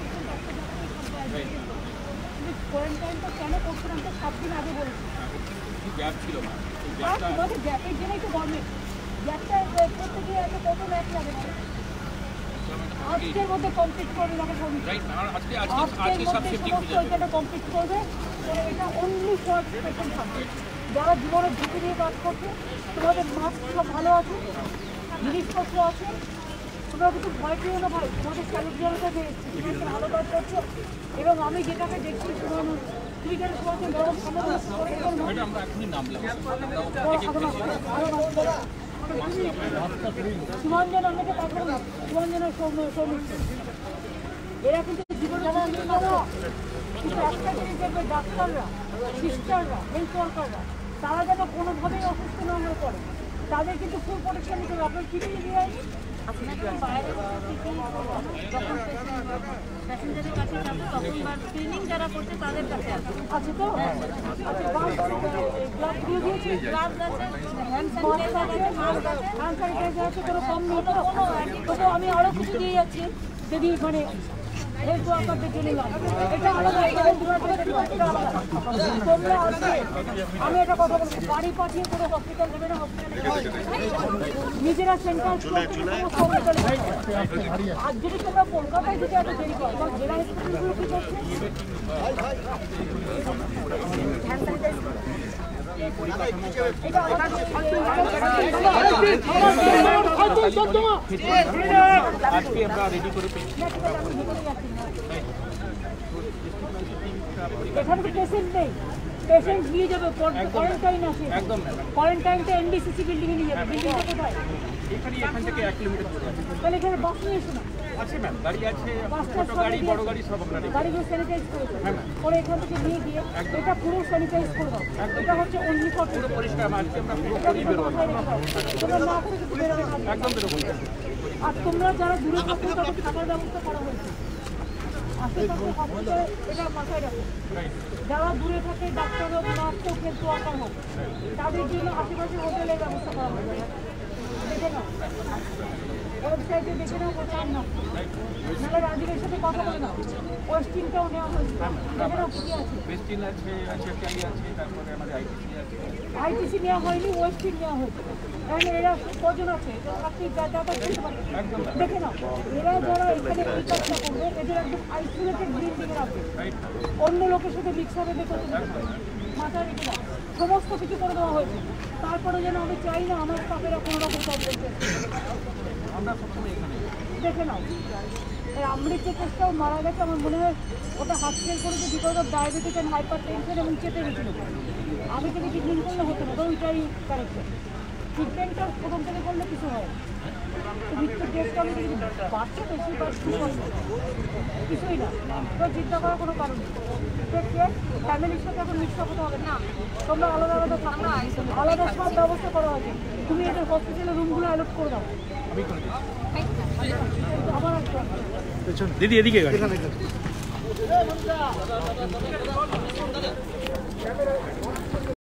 কোয়ারেন্টাইনটা কেন করছিলাম তো 7 দিন আগে বলেছি। গ্যাপ ছিল না, তোমাদের গ্যাপের জন্যই তো গভর্নমেন্ট গ্যাপটা করতে গিয়ে এত কত ম্যাচ লাগে না। আজকের মধ্যে কমপ্লিট করে নেবে ওইটা কমপ্লিট করবে। এটা অনলি ফর পেশেন্ট থাকবে, যারা জীবনের ঝুঁকি নিয়ে কাজ করছে। তোমাদের মাস্ক সব ভালো আছে, জিনিসপত্র আছে, তোমরা কিন্তু ভয় পেও না ভাই। তোমাদের স্যানিটাইজারটা যে ভালো কাজ করছো। এবং আমি যেটাকে দেখছি টুইটারে সবাইকে গরম সুমঞ্জন আমাকে পাঠাবো না, সুমঞ্জনের সৌমিক এরা কিন্তু জীবন কিন্তু একটা জিনিস দেখবে, ডাক্তাররা, সিস্টাররা, হেলথ ওয়ার্কাররা তারা যেন কোনোভাবেই অসুস্থ না হয়ে পড়ে, তাদের কিন্তু ফুল প্রোটেকশন নিতে হবে। আপনার কী দিয়ে দিয়ে আপনাদের বাইরে যখন প্যাসেঞ্জারের কাছে যাবো তখন বা স্ক্রিনিং যারা করছে তাদের কাছে আছে তো গ্লাভ দিয়ে দিয়েছি, গ্লাভস আছে, হ্যান্ড স্যানিটাইজার আছে, মাস্ক আছে, হ্যান্ড স্যানিটাইজার আছে, কোনো কম নেই তো। তবু আমি আরও কিছু দিয়ে যাচ্ছি যদি মানে হেলথ ওয়ার্কারদের জন্য লাগবে। এটা আলাদা, তোমরা আসবে। আমি এটা কথা বলবো, বাড়ি পাঠিয়ে করে হসপিটাল দেবে না, হসপিটালে নিজেরা সেন্টার আর যদি তোমরা কলকাতায় যদি এত দেরি করো, কারণ জেলা হসপিটালগুলো কী করছে এখানে তো পেশেন্ট নেই, পেশেন্ট নিয়ে যাবে, কোয়ারেন্টাইন আছে, কোয়ারেন্টাইনটা এনডিসিসি বিল্ডিং এ নিয়ে যাবে। বিল্ডিংটা কোথায়? এখান থেকে 1 কিলোমিটার দূরে আছে। তাহলে এখানে বাস নিয়ে এসো না। আছে ম্যাম, গাড়ি আছে, ছোট গাড়ি বড় গাড়ি সব আমরা রেখেছি। গাড়িগুলো স্যানিটাইজ করেছো, পরে এখান থেকে নিয়ে গিয়ে এটা পুরো স্যানিটাইজ করে দাও। এটা হচ্ছে অনলি ফর পুরো পরিষ্কার মাঝে আমরা পুরো করি বেরোবো, তোমরা না করে কিছু বেরোবে না একদম বেরোবো। আর তোমরা যারা দূরে থাকো তাদের থাকার ব্যবস্থা করা হয়েছে আশেপাশে হসপিটালে, এটা মাথায় রাখো। যারা দূরে থাকে, ডাক্তার হোক, নার্স হোক, হেলথ ওয়ার্কার হোক, তাদের জন্য আশেপাশে হোটেলের ব্যবস্থা করা হয়েছে। দেখে নাও, ওয়েবসাইটে দেখে নাও, কোথাও না নাহলে রাজীবের সাথে কথা বলে নাও। ওয়েস্টিনটাও নেওয়া হয়েছে, দেখে নাও কী আছে। বেস্টিন আছে, চেকারি আছে, তারপরে আমাদের আইটিসি আছে। আইটিসি নেওয়া হয়নি, ওয়েস্টিন নেওয়া হয়েছে। কারণ এরা কজন আছে, আপনি যাতায়াত করতে পারেন, দেখে নাও। এরা যারা এখানে এই কাজটা করবে, এদের একদম আইসোলেটেড বিল্ডিংয়ে রাখবে, অন্য লোকের সাথে মিক্স হবে দেখতে মাথায় রেখে দাও। সমস্ত কিছু করে দেওয়া হয়েছে। তারপরে যেন আমি চাই না আমার স্টাফেরা কোনো রকম প্রবলেম আমরা সবসময় এখানে দেখে নাও। এই আমৃত কেসটাও মারা গেছে, আমার মনে হয় ওটা হাসপাতাল করেছে because of diabetic and hypertension এবং চেপে গেছিল। আমি থেকে ট্রিটমেন্ট করলে হতো না, তো ওইটাই কারেক্ট। ট্রিটমেন্টটা প্রথম থেকে করলে কিছু হয় মৃত্যুর কেসটা আমি দেখি বাচ্চা বেশি বা কিছুই না, তো চিন্তা করার কোনো কারণ নেই। ফ্যামিলির সাথে এখন মিক্স হতে হবে না, তোমরা আলাদা আলাদা থাকো, আলাদা সব ব্যবস্থা করা হয়েছে। তুমি এদের হসপিটালের রুমগুলো অ্যালট করে দাও। আমার দিদি এদিকে